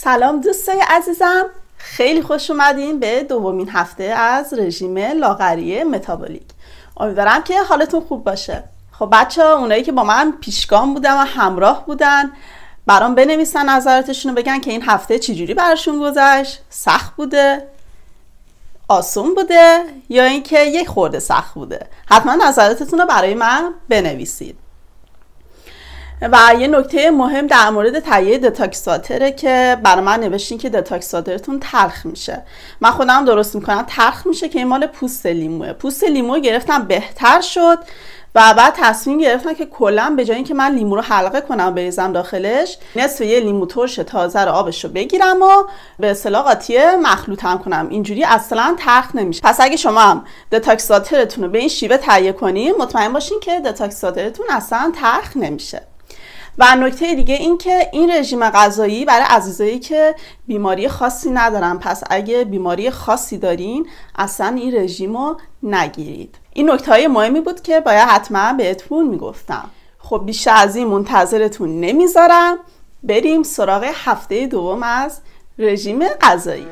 سلام دوستای عزیزم، خیلی خوش اومدین به دومین هفته از رژیم لاغری متابولیک. امیدوارم که حالتون خوب باشه. خب بچه‌ها، اونایی که با من پیشگام بودن و همراه بودن برام بنویسن نظراتشون رو، بگن که این هفته چجوری براشون گذشت، سخت بوده، آسون بوده یا اینکه یک خورده سخت بوده. حتما نظراتتون رو برای من بنویسید. و یه نکته مهم در مورد تهیه دتاکساتره که برای من نوشتین که دتاکساترتون تلخ میشه. من خودم درست میکنم تلخ میشه که این مال پوست لیموه. پوست لیمو گرفتم بهتر شد و بعد تصمیم گرفتم که کلا به جای اینکه من لیمو رو حلقه کنم بریزم داخلش، نصف یه لیمو ترش تازه رو آبش رو بگیرم و به اصطلاح قاطی مخلوطم کنم. اینجوری اصلا تلخ نمیشه. پس اگه شما هم دتاکساترتون رو به این شیوه تهیه کنین، مطمئن باشین که دتاکساترتون اصلا تلخ نمیشه. و نکته دیگه این که این رژیم غذایی برای عزیزایی که بیماری خاصی ندارن، پس اگه بیماری خاصی دارین اصلا این رژیم رو نگیرید. این نکته های مهمی بود که باید حتما بهتون میگفتم. خب بیشتر از این منتظرتون نمیذارم، بریم سراغ هفته دوم از رژیم غذایی.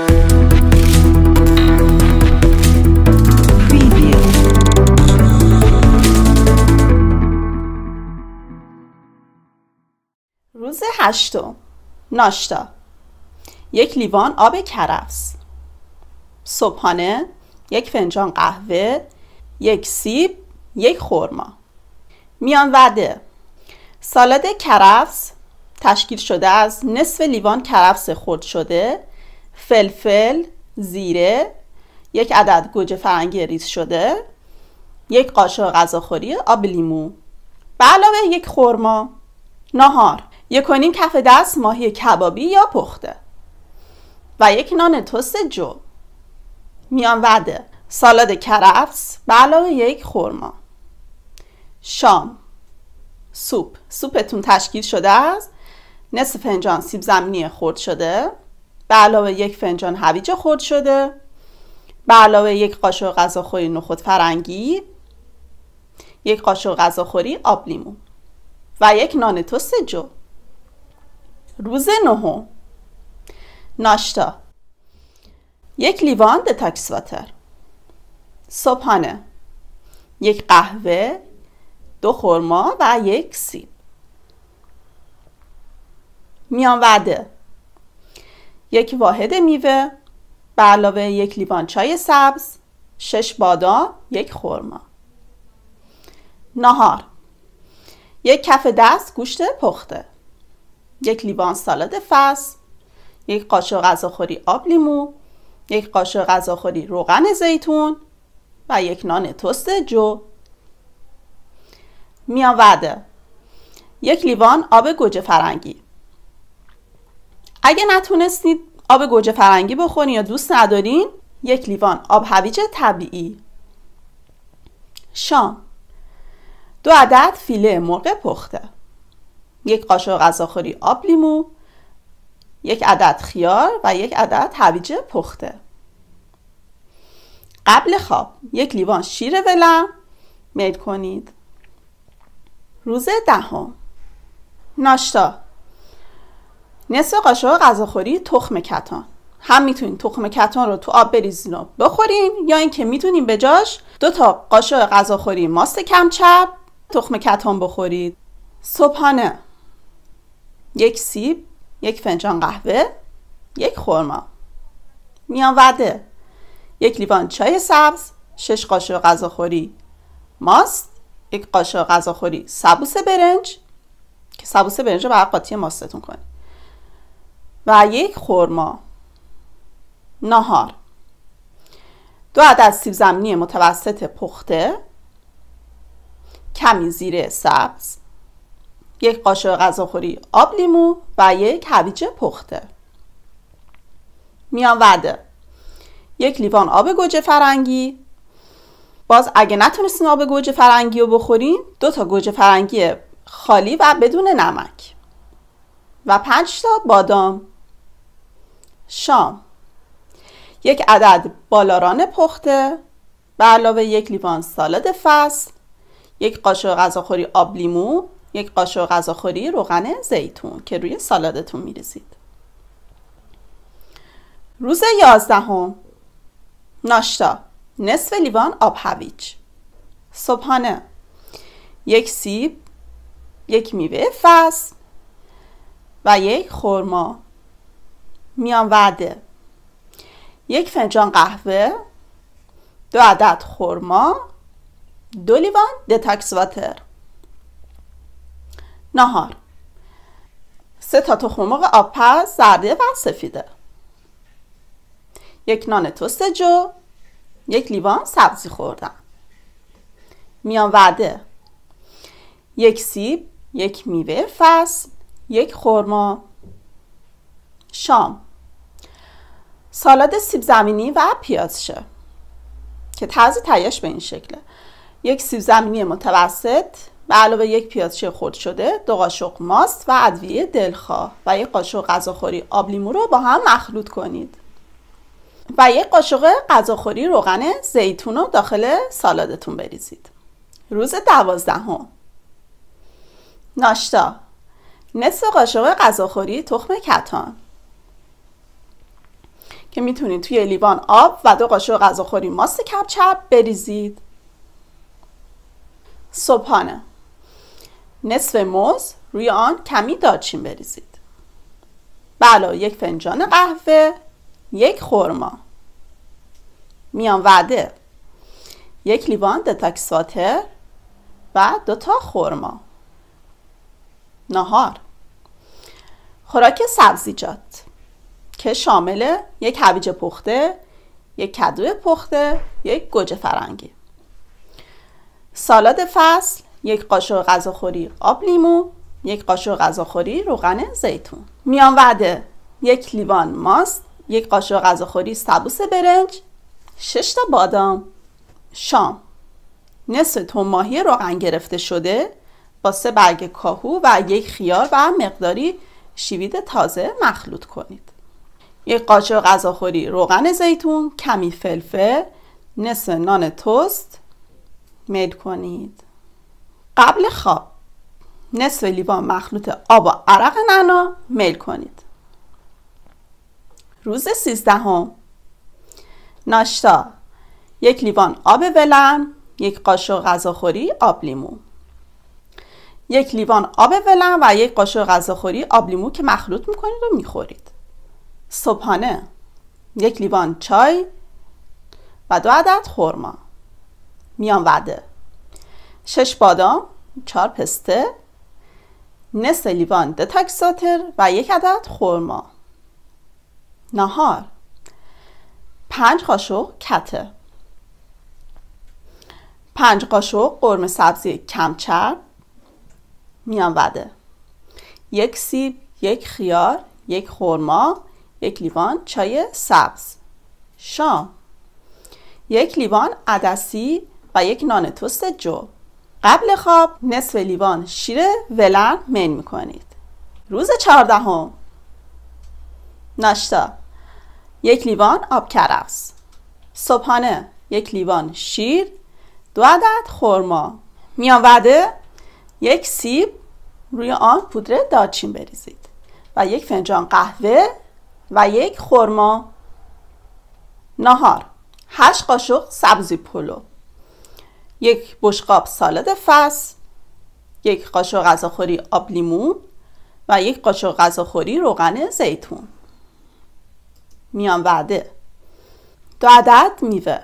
روز 8. ناشتا: 1 لیوان آب کرفس. صبحانه: 1 فنجان قهوه، 1 سیب، 1 خرما. میان وعده: سالاد کرفس تشکیل شده از نصف لیوان کرفس خرد شده، فلفل، زیره، 1 عدد گوجه فرنگی ریز شده، 1 قاشق غذاخوری آب لیمو به علاوه 1 خرما. ناهار: 1.5 کف دست ماهی کبابی یا پخته و 1 نان تست جو. میان وعده: سالاد کرفس به علاوه 1 خرما. شام: سوپتون تشکیل شده از نصف فنجان سیب زمینی خرد شده به علاوه 1 فنجان هویج خرد شده به علاوه 1 قاشق غذاخوری نخود فرنگی، 1 قاشق غذاخوری آب لیمو و 1 نان تست جو. روز 9. ناشتا: 1 لیوان دتاکس واتر. صبحانه: 1 قهوه، 2 خرما و 1 سیب. میان وعده: 1 واحد میوه به علاوه 1 لیوان چای سبز، 6 بادام، 1 خرما. ناهار: 1 کف دست گوشت پخته، 1 لیوان سالاد فصل، 1 قاشق غذاخوری آب لیمو، 1 قاشق غذاخوری روغن زیتون و 1 نان تست جو. میان وعده: 1 لیوان آب گوجه فرنگی. اگه نتونستید آب گوجه فرنگی بخورین یا دوست ندارین، 1 لیوان آب هویج طبیعی. شام: 2 عدد فیله مرغ پخته، 1 قاشق غذاخوری آب لیمو، 1 عدد خیار و 1 عدد هویج پخته. قبل خواب: 1 لیوان شیر ولم میل کنید. روز 10. ناشتا: نصف قاشق غذاخوری تخم کتان. هم میتونین تخم کتان رو تو آب بریزین و بخورین، یا اینکه میتونین به جاش 2 تا قاشق غذاخوری ماست کمچرب تخم کتان بخورید. صبحانه: 1 سیب، 1 فنجان قهوه، 1 خرما. میان وعده: 1 لیوان چای سبز، 6 قاشق غذاخوری ماست، 1 قاشق غذاخوری سبوس برنج که سبوس برنج رو برای قاطی ماستتون کنید و 1 خرما. ناهار: 2 عدد سیب زمینی متوسط پخته، کمی زیره سبز، 1 قاشق غذاخوری آب لیمو و 1 هویج پخته. میان وعده: 1 لیوان آب گوجه فرنگی. باز اگه نتونستین آب گوجه فرنگی رو بخورین، 2 تا گوجه فرنگی خالی و بدون نمک و 5 تا بادام. شام: 1 عدد بالاران پخته به علاوه 1 لیوان سالاد فصل، 1 قاشق غذاخوری آب لیمو، 1 قاشق غذاخوری روغن زیتون که روی سالادتون میریزید. روز 11 ناشتا نصف لیوان آب هویج. صبحانه 1 سیب، 1 میوه فصل و 1 خرما. میان وعده 1 فنجان قهوه، 2 عدد خرما، 2 لیوان دتاکس واتر. نهار 3 تا تخم مرغ آبپز زرده و سفیده، 1 نان تست جو، 1 لیوان سبزی خوردن. میان وعده 1 سیب، 1 میوه فصل، 1 خرما. شام سالاد سیب زمینی و پیازشه که طرز تهیه‌اش به این شکله: 1 سیب زمینی متوسط به علاوه 1 پیازچی خرد شده، 2 قاشق ماست و ادویه دلخواه و 1 قاشق غذاخوری آب لیمو رو با هم مخلوط کنید و 1 قاشق غذاخوری روغن زیتون رو داخل سالادتون بریزید. روز 12 ناشتا نصف قاشق غذاخوری تخم کتان که میتونید توی لیوان آب و 2 قاشق غذاخوری ماست کبچپ بریزید. صبحانه نصف موز، روی آن کمی دارچین بریزید. به علاوه 1 فنجان قهوه، 1 خرما. میان وعده 1 لیوان دتاکس واتر و 2 تا خرما. نهار خوراک سبزیجات که شامل 1 هویج پخته، 1 کدو پخته، 1 گوجه فرنگی. سالاد فصل 1 قاشق غذاخوری آب لیمو، 1 قاشق غذاخوری روغن زیتون. میان وعده 1 لیوان ماست، 1 قاشق غذاخوری سبوس برنج، 6 تا بادام. شام نصف تن ماهی روغن گرفته شده با 3 برگ کاهو و 1 خیار و مقداری شیوید تازه مخلوط کنید. 1 قاشق غذاخوری روغن زیتون، کمی فلفل، نصف نان تست میل کنید. قبل خواب نصف لیوان مخلوط آب و عرق نعنا میل کنید. روز 13 ناشتا 1 لیوان آب ولن، 1 قاشق غذاخوری آب لیمو. 1 لیوان آب ولن و 1 قاشق غذاخوری آب لیمو که مخلوط میکنید و میخورید. صبحانه 1 لیوان چای و 2 عدد خرما. میان وعده 6 بادام، 4 پسته، نصف لیوان دتاکس واتر و 1 عدد خرما. نهار 5 قاشق کته، 5 قاشق قرمه سبزی کم چرب. میان وعده 1 سیب، 1 خیار، 1 خرما، 1 لیوان چای سبز. شام 1 لیوان عدسی و 1 نان تست جو. قبل خواب نصف لیوان شیر ولن میل میکنید. روز 14 ناشتا 1 لیوان آب کرفس. صبحانه 1 لیوان شیر، 2 عدد خرما. میان وعده 1 سیب، روی آن پودر دارچین بریزید و 1 فنجان قهوه و 1 خرما. نهار 8 قاشق سبزی پلو، 1 بشقاب سالاد فصل، 1 قاشق غذاخوری آب لیمو و 1 قاشق غذاخوری روغن زیتون. میان وعده 2 عدد میوه،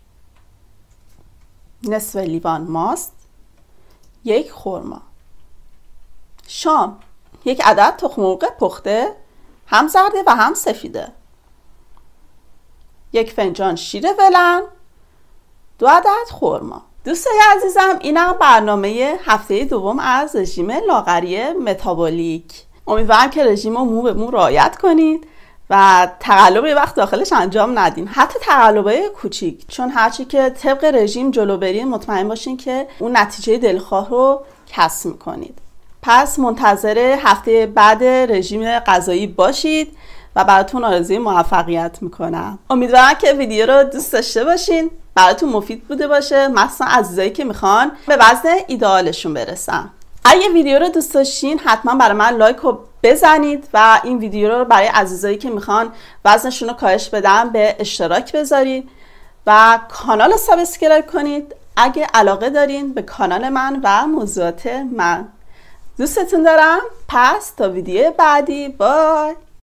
نصف لیوان ماست، 1 خرما. شام 1 عدد تخم مرغ پخته، هم زرده و هم سفیده، 1 فنجان شیر ولن، 2 عدد خرما. دوستای عزیزم، اینم برنامه هفته دوم از رژیم لاغری متابولیک. امیدوارم که رژیم رو مو به مو رعایت کنید و تقلب یه وقت داخلش انجام ندین، حتی تقلبای کوچیک، چون هرچی که طبق رژیم جلو برین مطمئن باشین که اون نتیجه دلخواه رو کسب میکنید. پس منتظر هفته بعد رژیم غذایی باشید و براتون آرزوی موفقیت میکنم. امیدوارم که ویدیو رو دوست داشته باشین، براتون مفید بوده باشه، مخصوصا عزیزایی که میخوان به وزن ایدئالشون برسن. اگه ویدیو رو دوست داشتین حتما برای من لایک و بزنید و این ویدیو رو برای عزیزایی که میخوان وزنشون رو کاهش بدن به اشتراک بذارید و کانال رو سابسکرایب کنید اگه علاقه دارین به کانال من و موضوعات من. دوستتون دارم. پس تا ویدیو بعدی، بای.